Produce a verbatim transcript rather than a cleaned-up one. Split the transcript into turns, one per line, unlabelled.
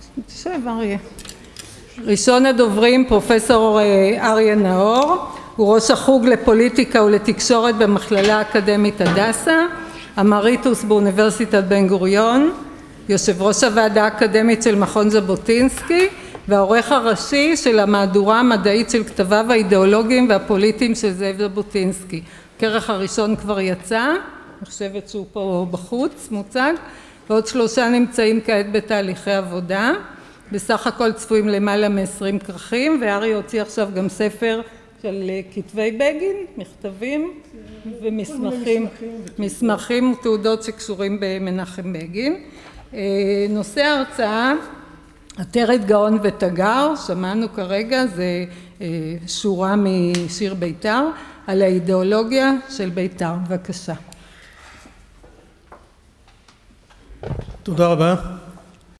תשב אריה. ראשון הדוברים פרופסור אריה נאור, הוא ראש החוג לפוליטיקה ולתקשורת במכללה האקדמית הדסה, אמריטוס באוניברסיטת בן גוריון, יושב ראש הוועדה האקדמית של מכון ז'בוטינסקי והעורך הראשי של המהדורה המדעית של כתביו האידיאולוגיים והפוליטיים של זאב ז'בוטינסקי. הכרך הראשון כבר יצא, אני חושבת שהוא פה בחוץ מוצג, ועוד שלושה נמצאים כעת בתהליכי עבודה, בסך הכל צפויים למעלה מ-עשרים כרכים, ואריה הוציא עכשיו גם ספר של כתבי בגין, מכתבים ומסמכים, מסמכים ותעודות שקשורים במנחם בגין. נושא ההרצאה, עטרת גאון ותגר, שמענו כרגע, זה שורה משיר בית"ר, על האידיאולוגיה של בית"ר. בבקשה.
תודה רבה.